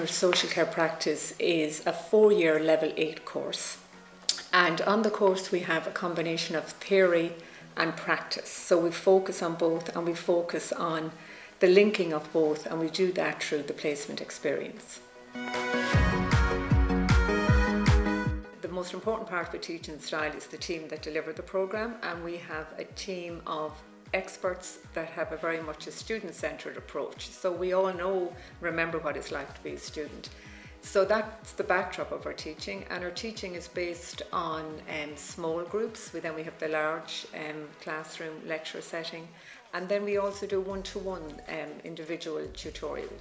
social care practice is a 4-year level 8 course. And on the course we have a combination of theory and practice. So we focus on both, and we focus on the linking of both, and we do that through the placement experience. The most important part of the teaching style is the team that deliver the programme, and we have a team of experts that have a very much a student-centred approach. So we all remember what it's like to be a student. So that's the backdrop of our teaching, and our teaching is based on small groups. Then we have the large classroom lecture setting, and then we also do one-to-one individual tutorials.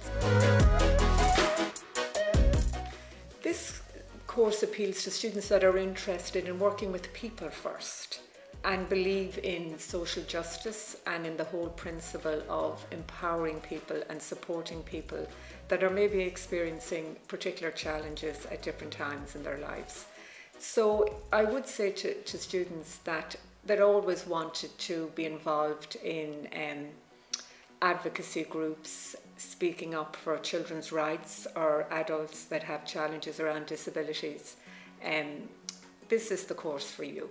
This course appeals to students that are interested in working with people first, and believe in social justice and in the whole principle of empowering people and supporting people that are maybe experiencing particular challenges at different times in their lives. So I would say to students that always wanted to be involved in advocacy groups, speaking up for children's rights or adults that have challenges around disabilities, this is the course for you.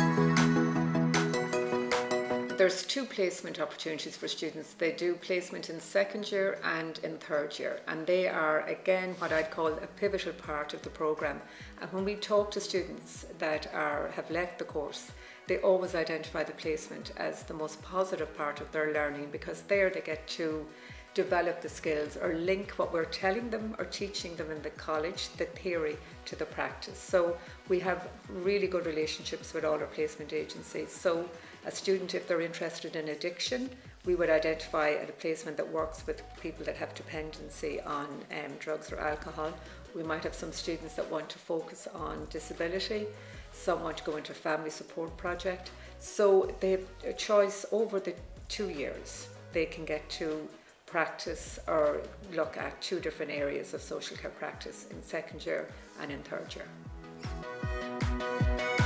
There's 2 placement opportunities for students. They do placement in second year and in third year, and they are again what I'd call a pivotal part of the programme. And when we talk to students that have left the course, they always identify the placement as the most positive part of their learning, because there they get to develop the skills or link what we're telling them or teaching them in the college, the theory, to the practice. So we have really good relationships with all our placement agencies. So a student, if they're interested in addiction, we would identify a placement that works with people that have dependency on drugs or alcohol. We might have some students that want to focus on disability, some want to go into a family support project. So they have a choice over the 2 years. They can get to practice or look at 2 different areas of social care practice in second year and in third year.